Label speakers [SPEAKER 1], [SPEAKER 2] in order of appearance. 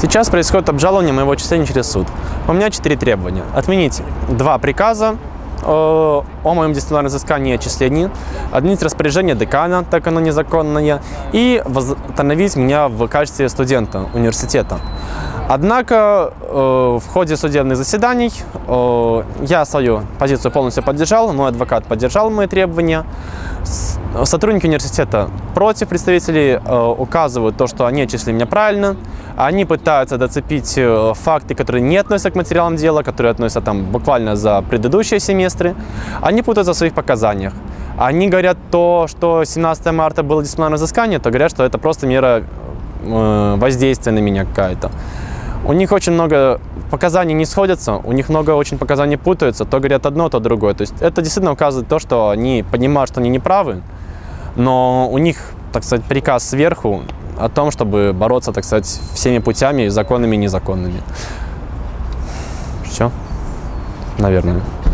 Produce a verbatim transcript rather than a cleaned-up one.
[SPEAKER 1] Сейчас происходит обжалование моего отчисления через суд. У меня четыре требования. Отменить два приказа о моем дисциплинарном взыскании и отчислении, отменить распоряжение декана, так оно незаконное, и восстановить меня в качестве студента университета. Однако э, в ходе судебных заседаний э, я свою позицию полностью поддержал, мой адвокат поддержал мои требования. Сотрудники университета против, представителей э, указывают то, что они отчислили меня правильно. Они пытаются доцепить э, факты, которые не относятся к материалам дела, которые относятся там буквально за предыдущие семестры. Они путаются в своих показаниях. Они говорят то, что семнадцатого марта было дисциплинарное взыскание, то говорят, что это просто мера э, воздействия на меня какая-то. У них очень много показаний не сходятся, у них много очень показаний путаются, то говорят одно, то другое. То есть это действительно указывает то, что они понимают, что они не правы, но у них, так сказать, приказ сверху о том, чтобы бороться, так сказать, всеми путями, законными и незаконными. Все, наверное.